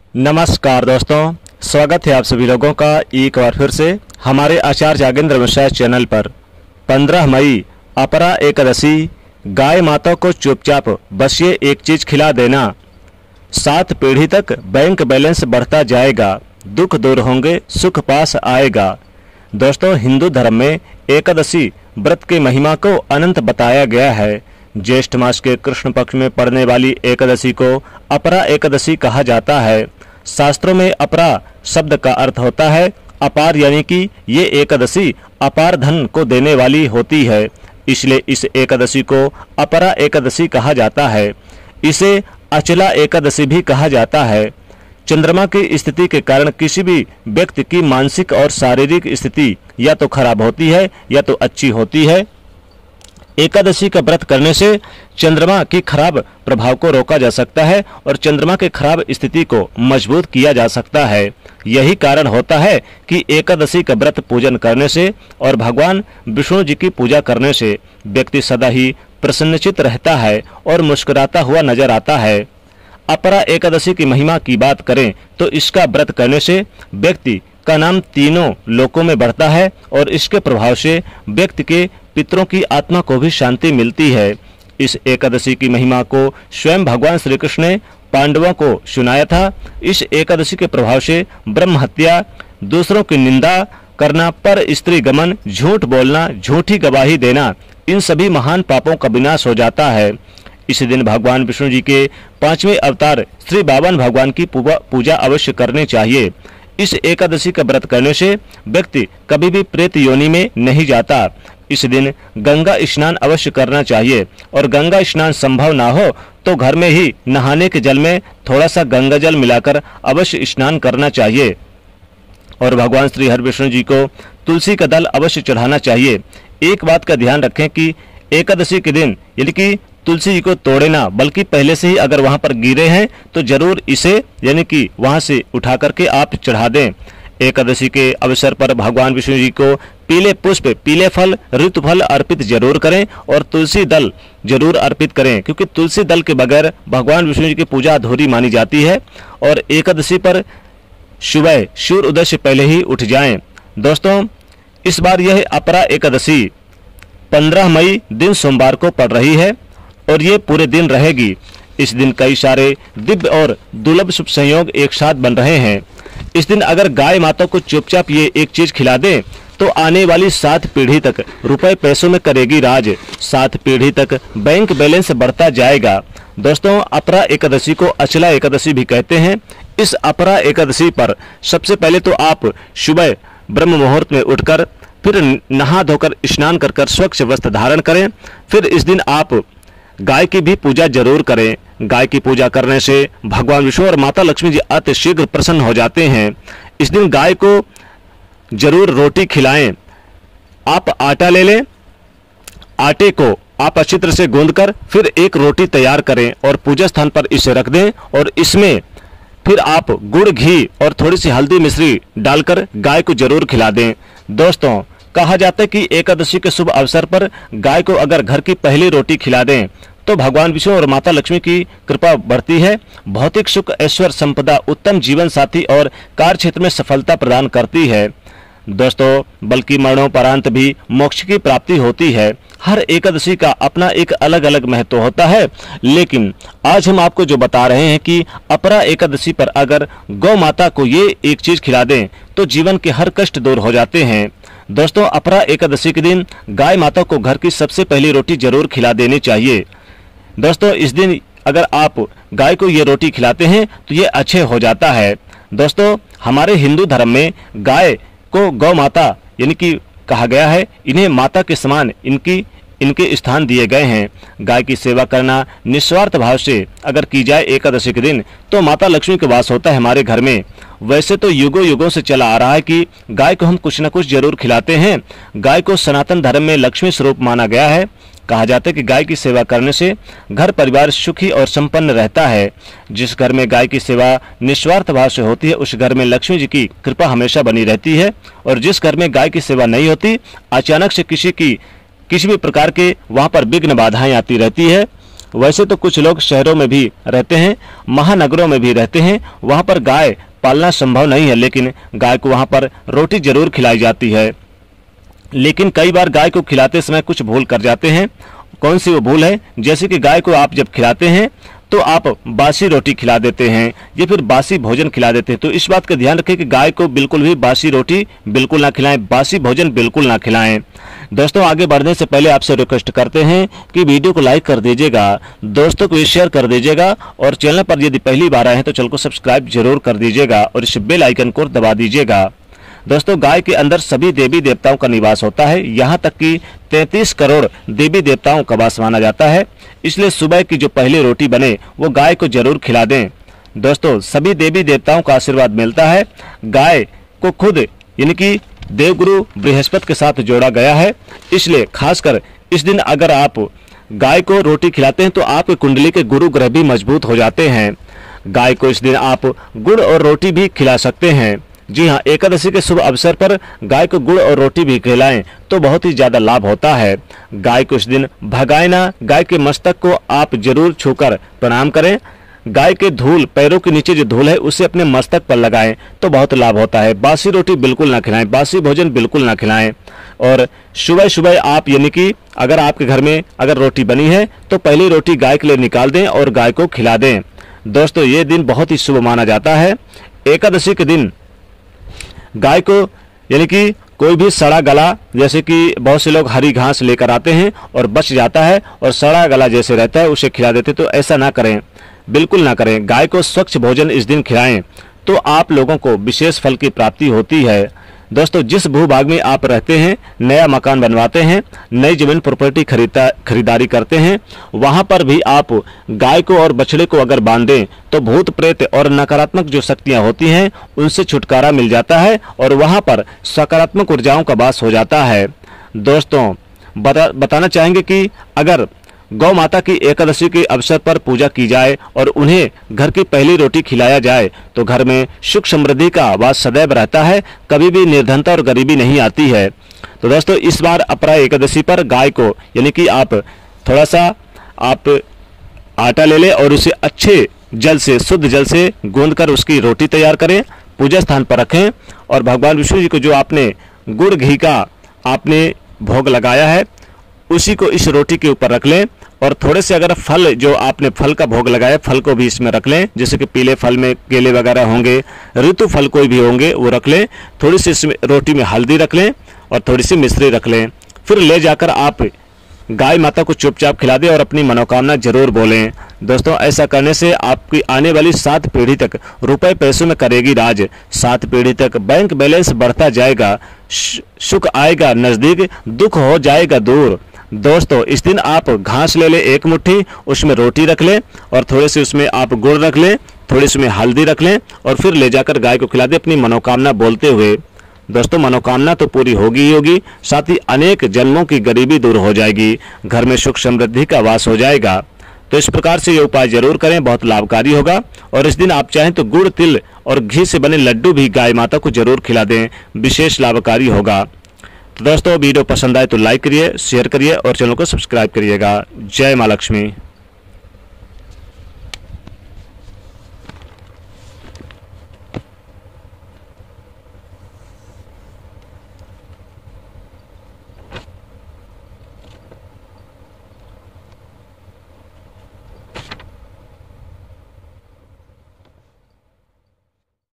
नमस्कार दोस्तों, स्वागत है आप सभी लोगों का एक बार फिर से हमारे आचार्य जागेंद्र मिश्रा चैनल पर। 15 मई अपरा एकादशी। गाय माता को चुपचाप बस ये एक चीज खिला देना, 7 पीढ़ी तक बैंक बैलेंस बढ़ता जाएगा, दुख दूर होंगे, सुख पास आएगा। दोस्तों, हिंदू धर्म में एकादशी व्रत की महिमा को अनंत बताया गया है। ज्येष्ठ मास के कृष्ण पक्ष में पड़ने वाली एकादशी को अपरा एकादशी कहा जाता है। शास्त्रों में अपरा शब्द का अर्थ होता है अपार, यानी कि ये एकादशी अपार धन को देने वाली होती है, इसलिए इस एकादशी को अपरा एकादशी कहा जाता है। इसे अचला एकादशी भी कहा जाता है। चंद्रमा की स्थिति के कारण किसी भी व्यक्ति की मानसिक और शारीरिक स्थिति या तो खराब होती है या तो अच्छी होती है। एकादशी का व्रत करने से चंद्रमा की खराब प्रभाव को रोका जा सकता है और चंद्रमा के खराब स्थिति को मजबूत किया जा सकता है। यही कारण होता है कि एकादशी का व्रत पूजन करने से और भगवान विष्णु जी की पूजा करने से व्यक्ति सदा ही प्रसन्नचित रहता है और मुस्कुराता हुआ नजर आता है। अपरा एकादशी की महिमा की बात करें तो इसका व्रत करने से व्यक्ति का नाम तीनों लोकों में बढ़ता है और इसके प्रभाव से व्यक्ति के पितरों की आत्मा को भी शांति मिलती है। इस एकादशी की महिमा को स्वयं भगवान श्री कृष्ण ने पांडवों को सुनाया था। इस एकादशी के प्रभाव से ब्रह्म हत्या, दूसरों की निंदा करना, पर स्त्री गमन, झूठ बोलना, झूठी गवाही देना, इन सभी महान पापों का विनाश हो जाता है। इस दिन भगवान विष्णु जी के 5वें अवतार श्री बावन भगवान की पूजा अवश्य करनी चाहिए। इस एकादशी का व्रत करने से व्यक्ति कभी भी प्रेत योनि में नहीं जाता। इस दिन गंगा स्नान अवश्य करना चाहिए और गंगा स्नान संभव ना हो तो घर में ही नहाने के जल में थोड़ा सा गंगा जल मिलाकर अवश्य स्नान करना चाहिए और भगवान श्री हरि विष्णु जी को तुलसी का दल अवश्य चढ़ाना चाहिए। एक बात का ध्यान रखें कि एकादशी के दिन यानी कि तुलसी जी को तोड़े ना, बल्कि पहले से ही अगर वहां पर गिरे हैं तो जरूर इसे यानी कि वहां से उठा करके आप चढ़ा दें। एकादशी के अवसर पर भगवान विष्णु जी को पीले पुष्प, पीले फल, ऋतु फल अर्पित जरूर करें और तुलसी दल जरूर अर्पित करें, क्योंकि तुलसी दल के बगैर भगवान विष्णु जी की पूजा अधूरी मानी जाती है। और एकादशी पर सुबह सूर्य उदय से पहले ही उठ जाएं। दोस्तों, इस बार यह अपरा एकादशी 15 मई दिन सोमवार को पड़ रही है और ये पूरे दिन रहेगी। इस दिन कई सारे दिव्य और दुर्लभ शुभ संयोग एक साथ बन रहे हैं। इस दिन अगर गाय माता को चुपचाप ये एक चीज खिला दें तो आने वाली 7 पीढ़ी तक रुपए पैसों में करेगी राज, 7 पीढ़ी तक बैंक बैलेंस बढ़ता जाएगा। दोस्तों, अपरा एकादशी को अचला एकादशी भी कहते हैं। इस अपरा एकादशी पर सबसे पहले तो आप सुबह ब्रह्म मुहूर्त में उठकर फिर नहा धोकर स्नान कर स्वच्छ वस्त्र धारण करें। फिर इस दिन आप गाय की भी पूजा जरूर करें। गाय की पूजा करने से भगवान विष्णु और माता लक्ष्मी जी अति शीघ्र प्रसन्न हो जाते हैं। इस दिन गाय को जरूर रोटी खिलाएं। आप आटा ले लें, आटे को आप अच्छी तरह से गूंदकर फिर एक रोटी तैयार करें और पूजा स्थान पर इसे रख दें और इसमें फिर आप गुड़, घी और थोड़ी सी हल्दी मिश्री डालकर गाय को जरूर खिला दें। दोस्तों, कहा जाता है कि एकादशी के शुभ अवसर पर गाय को अगर घर की पहली रोटी खिला दें तो भगवान विष्णु और माता लक्ष्मी की कृपा बढ़ती है, भौतिक सुख, ऐश्वर्य, संपदा, उत्तम जीवन साथी और कार्य क्षेत्र में सफलता प्रदान करती है। दोस्तों, बल्कि मरणोपरांत भी मोक्ष की प्राप्ति होती है। हर एकादशी का अपना एक अलग अलग महत्व होता है, लेकिन आज हम आपको जो बता रहे हैं कि अपरा एकादशी पर अगर गौ माता को ये एक चीज खिला दें तो जीवन के हर कष्ट दूर हो जाते हैं। दोस्तों, अपरा एकादशी के दिन गाय माता को घर की सबसे पहली रोटी जरूर खिला देनी चाहिए। दोस्तों, इस दिन अगर आप गाय को ये रोटी खिलाते हैं तो ये अच्छे हो जाता है। दोस्तों, हमारे हिंदू धर्म में गाय को गौ माता यानी कि कहा गया है, इन्हें माता के समान इनके स्थान दिए गए हैं। गाय की सेवा करना निस्वार्थ भाव से अगर की जाए एकादशी के दिन तो माता लक्ष्मी का वास होता है हमारे घर में। वैसे तो युगों युगों से चला आ रहा है कि गाय को हम कुछ न कुछ जरूर खिलाते हैं। गाय को सनातन धर्म में लक्ष्मी स्वरूप माना गया है। कहा जाता है कि गाय की सेवा करने से घर परिवार सुखी और संपन्न रहता है। जिस घर में गाय की सेवा निस्वार्थ भाव से होती है उस घर में लक्ष्मी जी की कृपा हमेशा बनी रहती है, और जिस घर में गाय की सेवा नहीं होती अचानक से किसी भी प्रकार के वहां पर विघ्न बाधाएं आती रहती है। वैसे तो कुछ लोग शहरों में भी रहते हैं, महानगरों में भी रहते हैं, वहाँ पर गाय पालना संभव नहीं है, लेकिन गाय को वहाँ पर रोटी जरूर खिलाई जाती है। लेकिन कई बार गाय को खिलाते समय कुछ भूल कर जाते हैं। कौन सी वो भूल है? जैसे कि गाय को आप जब खिलाते हैं तो आप बासी रोटी खिला देते हैं या फिर बासी भोजन खिला देते हैं। तो इस बात का ध्यान रखें कि गाय को बिल्कुल भी बासी रोटी बिल्कुल ना खिलाएं, बासी भोजन बिल्कुल ना खिलाएं। दोस्तों, आगे बढ़ने से पहले आपसे रिक्वेस्ट करते हैं कि वीडियो को लाइक कर दीजिएगा, दोस्तों को शेयर कर दीजिएगा और चैनल पर यदि पहली बार आए हैं तो चैनल को सब्सक्राइब जरूर कर दीजिएगा और इस बेल आइकन को दबा दीजिएगा। दोस्तों, गाय के अंदर सभी देवी देवताओं का निवास होता है, यहाँ तक कि 33 करोड़ देवी देवताओं का वास माना जाता है। इसलिए सुबह की जो पहली रोटी बने वो गाय को जरूर खिला दें। दोस्तों, सभी देवी देवताओं का आशीर्वाद मिलता है। गाय को खुद यानी कि देवगुरु बृहस्पति के साथ जोड़ा गया है, इसलिए खासकर इस दिन अगर आप गाय को रोटी खिलाते हैं तो आपकी कुंडली के गुरु ग्रह भी मजबूत हो जाते हैं। गाय को इस दिन आप गुड़ और रोटी भी खिला सकते हैं। जी हाँ, एकादशी के शुभ अवसर पर गाय को गुड़ और रोटी भी खिलाएं तो बहुत ही ज्यादा लाभ होता है। गाय को इस दिन भगाएं ना, गाय के मस्तक को आप जरूर छूकर प्रणाम करें। गाय के धूल, पैरों के नीचे जो धूल है उसे अपने मस्तक पर लगाएं तो बहुत लाभ होता है। बासी रोटी बिल्कुल ना खिलाएं, बासी भोजन बिल्कुल ना खिलाएं। और सुबह सुबह आप यानी कि अगर आपके घर में अगर रोटी बनी है तो पहली रोटी गाय के लिए निकाल दें और गाय को खिला दें। दोस्तों, ये दिन बहुत ही शुभ माना जाता है। एकादशी के दिन गाय को यानी कि कोई भी सड़ा गला, जैसे कि बहुत से लोग हरी घास लेकर आते हैं और बच जाता है और सड़ा गला जैसे रहता है उसे खिला देते, तो ऐसा ना करें, बिल्कुल ना करें। गाय को स्वच्छ भोजन इस दिन खिलाएं तो आप लोगों को विशेष फल की प्राप्ति होती है। दोस्तों, जिस भूभाग में आप रहते हैं, नया मकान बनवाते हैं, नई जमीन प्रॉपर्टी खरीदारी करते हैं, वहां पर भी आप गाय को और बछड़े को अगर बांधें तो भूत प्रेत और नकारात्मक जो शक्तियां होती हैं उनसे छुटकारा मिल जाता है और वहां पर सकारात्मक ऊर्जाओं का वास हो जाता है। दोस्तों, बताना चाहेंगे कि अगर गौ माता की एकादशी के अवसर पर पूजा की जाए और उन्हें घर की पहली रोटी खिलाया जाए तो घर में सुख समृद्धि का वास सदैव रहता है, कभी भी निर्धनता और गरीबी नहीं आती है। तो दोस्तों, इस बार अपरा एकादशी पर गाय को यानी कि आप थोड़ा सा आप आटा ले लें और उसे अच्छे जल से, शुद्ध जल से गूंद कर उसकी रोटी तैयार करें, पूजा स्थान पर रखें और भगवान विष्णु जी को जो आपने गुड़ घी का आपने भोग लगाया है उसी को इस रोटी के ऊपर रख लें और थोड़े से अगर फल, जो आपने फल का भोग लगाया, फल को भी इसमें रख लें। जैसे कि पीले फल में केले वगैरह होंगे, ऋतु फल कोई भी होंगे वो रख लें। थोड़ी सी इसमें रोटी में हल्दी रख लें और थोड़ी सी मिश्री रख लें। फिर ले जाकर आप गाय माता को चुपचाप खिला दें और अपनी मनोकामना जरूर बोलें। दोस्तों, ऐसा करने से आपकी आने वाली 7 पीढ़ी तक रुपए पैसों में करेगी राज। 7 पीढ़ी तक बैंक बैलेंस बढ़ता जाएगा, सुख आएगा नजदीक, दुख हो जाएगा दूर। दोस्तों, इस दिन आप घास ले लें 1 मुट्ठी, उसमें रोटी रख लें और थोड़े से उसमें आप गुड़ रख लें, थोड़ी उसमें हल्दी रख लें और फिर ले जाकर गाय को खिला दें अपनी मनोकामना बोलते हुए। दोस्तों, मनोकामना तो पूरी होगी ही होगी, साथ ही अनेक जन्मों की गरीबी दूर हो जाएगी, घर में सुख समृद्धि का वास हो जाएगा। तो इस प्रकार से ये उपाय जरूर करें, बहुत लाभकारी होगा। और इस दिन आप चाहें तो गुड़, तिल और घी से बने लड्डू भी गाय माता को जरूर खिला दें, विशेष लाभकारी होगा। तो दोस्तों, वीडियो पसंद आए तो लाइक करिए, शेयर करिए और चैनल को सब्सक्राइब करिएगा। जय मां लक्ष्मी।